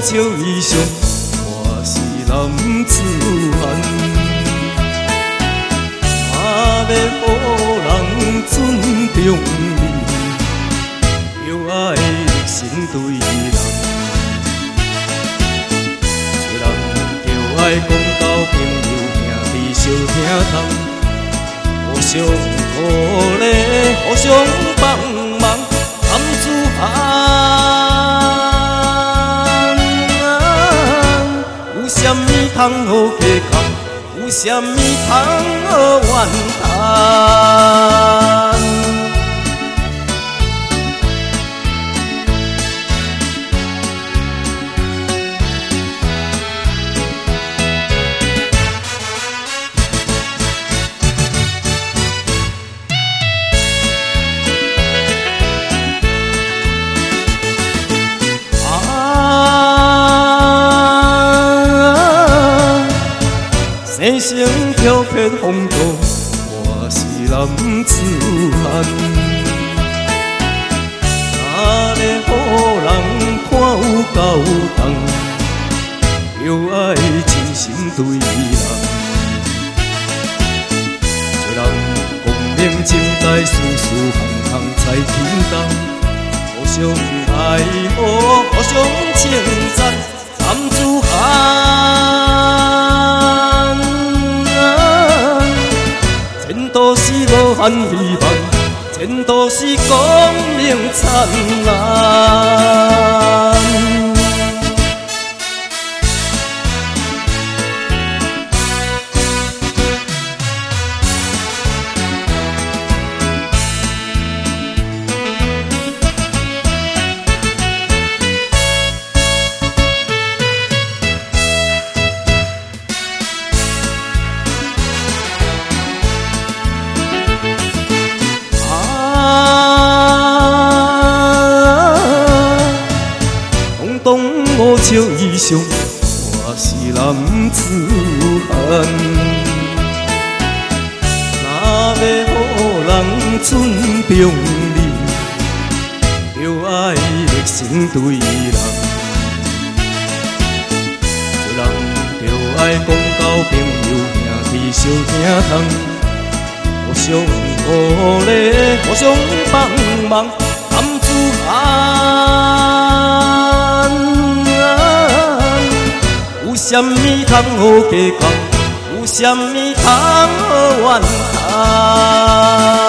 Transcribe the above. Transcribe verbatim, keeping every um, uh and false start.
笑衣裳，我是男子汉，嘛要予人尊重你，又爱心对人，做人就爱讲到朋友兄弟相疼痛。互相鼓励，互相帮忙，男子汉。有啥物通好计较？有啥物通好怨叹？生性飘撇风度，我是男子汉。哪要予人看有够重，又爱真心对人。做人光明正大，事事行行才轻重。互相爱护，互相称赞，男子汉。前途是无限希望，前途是光明灿烂。我笑衣裳，我是男子汉。哪要予人尊重你，就爱热心对人。做人就爱讲到朋友兄弟相疼痛，互相鼓励，互相帮忙，男子汉。有啥物通好计较？有啥物通好怨叹？